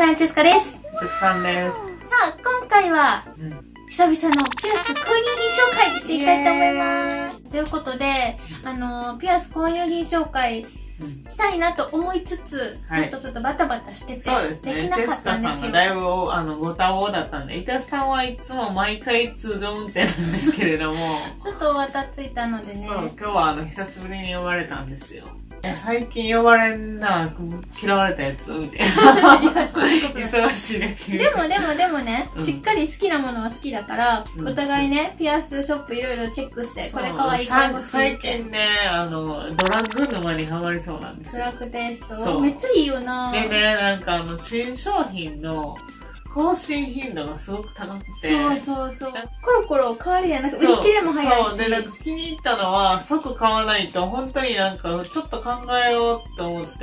ランチェスカです。 てつさんです。 さあ、今回は、久々のピアス購入品紹介していきたいと思います。ということで、ピアス購入品紹介したいなと思いつつ、ちょっとバタバタしてて、 そうですね。 できなかったんですよ。 ジェスカさんがだいぶご多忙だったんで、イタさんはいつも毎回通常運転なんですけれども、 ちょっとわたついたのでね。 そう、今日は久しぶりに呼ばれたんですよ。最近呼ばれんな、嫌われたやつみたいな。忙しいね。 でもね、しっかり好きなものは好きだから、お互いね、ピアスショップいろいろチェックして、これ可愛いから欲しい。 最近ね、ドラッグ沼にハマりそうなんですよ。 ドラッグテイストめっちゃいいよな。 でね、なんか新商品の更新頻度がすごく高くて。 そう。コロコロ変わるやん。なんか売り切れも早いし。 そう。で、なんか気に入ったのは、即買わないと、本当になんか、ちょっと考えようと思って、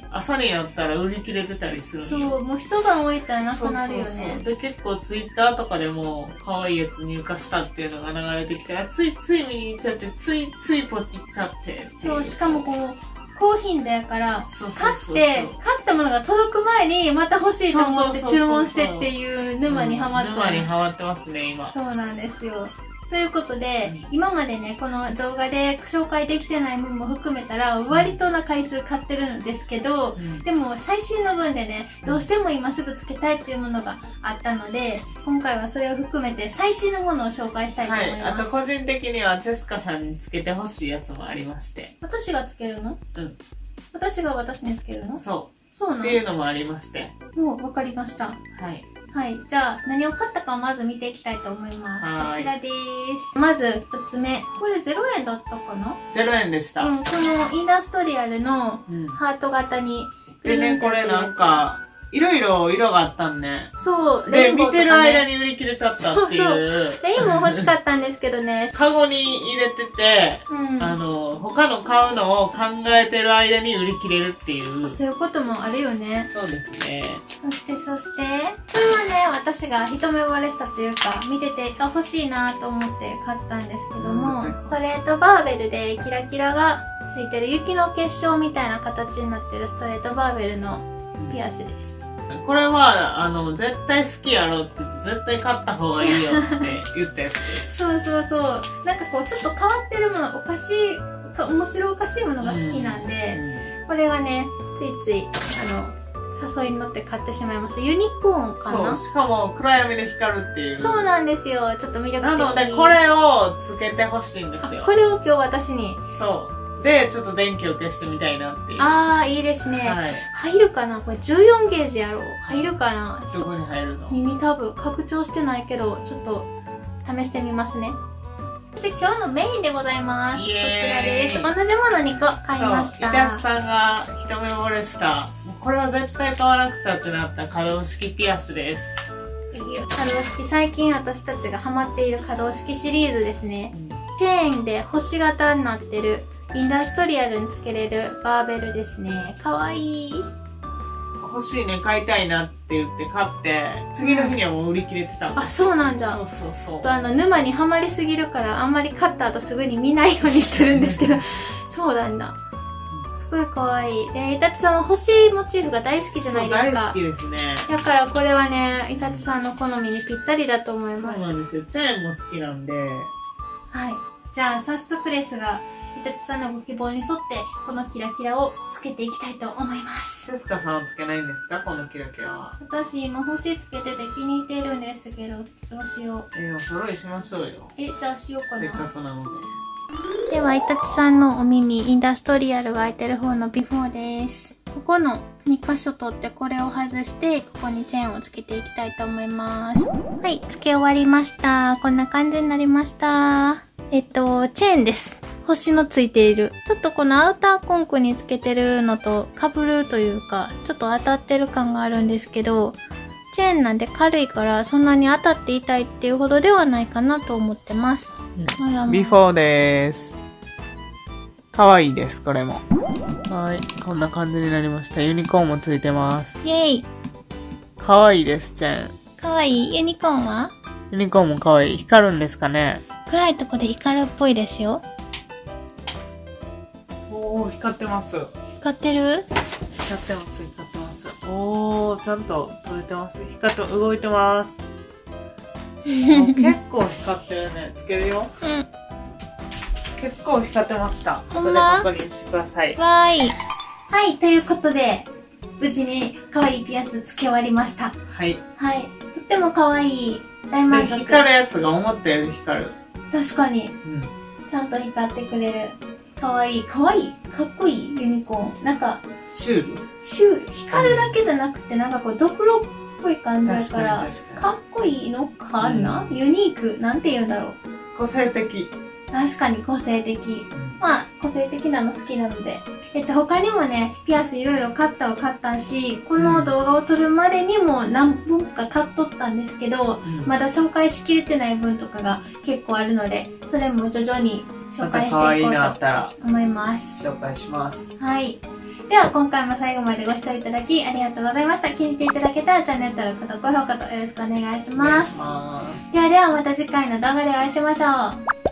朝になったら売り切れてたりするのよ。 そう、もう一晩置いたらなくなるよね。 そう。で、結構ツイッターとかでも、可愛いやつ入荷したっていうのが流れてきたら、つい見に行っちゃって、ついポチっちゃって。 そう、しかもこう、高頻度やから、買ったものが届く前にまた欲しいと思って注文してっていう沼にハマってます。 沼にハマってますね、今。 そうなんですよ。ということで、今までね、この動画で紹介できてない分も含めたら、割とな回数買ってるんですけど、でも最新の分でね、どうしても今すぐつけたいっていうものがあったので、今回はそれを含めて最新のものを紹介したいと思います。 はい。あと個人的にはジェスカさんにつけてほしいやつもありまして。 私がつけるの？私が私につけるの？そうなの？ っていうのもありまして。 もうわかりました。はい。じゃあ、何を買ったかをまず見ていきたいと思います。こちらです。まず、一つ目。これ0円だったかな？ 0 円でした。 このインダストリアルのハート型にグリーンってやってるやつ。でね、これなんか、いろいろ色があったんね。 そう、 レインボーとかね。で、見てる間に売り切れちゃったっていう。 レインボー欲しかったんですけどね。 カゴに入れてて、他の買うのを考えてる間に売り切れるっていう。 そういうこともあるよね。 そうですね。 そして、これはね、私が一目惚れしたというか、見てて、欲しいなと思って買ったんですけども、ストレートバーベルでキラキラがついてる雪の結晶みたいな形になってるストレートバーベルのピアスです。 これは、絶対好きやろって言って、絶対買った方がいいよって言ったやつです。 そう。なんかこう、ちょっと変わってるもの、面白おかしいものが好きなんで、これはね、つい、誘いに乗って買ってしまいました。ユニコーンかな？ そう、しかも暗闇で光るっていう。 そうなんですよ。ちょっと魅力的。 なので、これをつけてほしいんですよ。 これを今日私に。 そう。で、ちょっと電気を消してみたいなっていう。 いいですね。入るかな？これ14ゲージやろう。入るかな？ どこに入るの？ 耳多分拡張してないけど、ちょっと試してみますね。で、今日のメインでございます。こちらです。同じもの2個買いました。 イタスさんが一目惚れした、これは絶対買わなくちゃってなった可動式ピアスです。 可動式、最近私たちがハマっている可動式シリーズですね。チェーンで星型になってるインダストリアルにつけれるバーベルですね。かわいい。 欲しいね、買いたいなって言って買って、次の日にはもう売り切れてたんです。 そうなんだ。そう。沼にはまりすぎるから、あんまり買った後すぐに見ないようにしてるんですけど、そうなんだ。すごいかわいい。で、イタチさんは星モチーフが大好きじゃないですか。 大好きですね。 だからこれはね、イタチさんの好みにぴったりだと思います。 そうなんですよ。チェーンも好きなんで。 はい。じゃあ、早速ですが、イタチさんのご希望に沿って、このキラキラをつけていきたいと思います。 ジェスカさんはつけないんですか？このキラキラは。 私、今星つけてて気に入っているんですけど、どうしよう。 お揃いしましょうよ。 じゃあしようかな。 せっかくなので。 では、イタチさんのお耳、インダストリアルが開いてる方のビフォーです。ここの2箇所取ってこれを外して、ここにチェーンをつけていきたいと思います。はい、つけ終わりました。こんな感じになりました。チェーンです。星のついている。ちょっとこのアウターコンクにつけてるのと被るというか、ちょっと当たってる感があるんですけど、チェーンなんで軽いからそんなに当たって痛いっていうほどではないかなと思ってます。 ビフォーでーす。かわいいです、これも。はい、こんな感じになりました。ユニコーンもついてます。 イェイ。 かわいいです、チェーン。 かわいい。ユニコーンは？ ユニコーンもかわいい。光るんですかね？ 暗いとこで光るっぽいですよ。 おー、光ってます。 光ってる？ 光ってます。 おー、ちゃんと撮れてます。光って動いてます。結構光ってるね。つけるよ。 うん。 結構光ってました。後でほんま確認してください。 わーい。はい、ということで、無事に可愛いピアスつけ終わりました。 はい。 はい。とっても可愛い。大満足。 光るやつが思ったより光る。 確かに。 うん。 ちゃんと光ってくれる。可愛い。可愛い。かっこいいユニコーン。なんか、 シュール光るだけじゃなくて、なんかこう、ドクロっぽい感じだから、かっこいいのかな、ユニーク。なんて言うんだろう。 個性的。 確かに個性的。まあ、個性的なの好きなので。他にもね、ピアスいろいろ買ったし、この動画を撮るまでにも何本か買っとったんですけど、まだ紹介しきれてない分とかが結構あるので、それも徐々に紹介していこうと思います。 紹介します。 はい。では、今回も最後までご視聴いただきありがとうございました。気に入っていただけたらチャンネル登録と高評価とよろしくお願いします。ではまた次回の動画でお会いしましょう。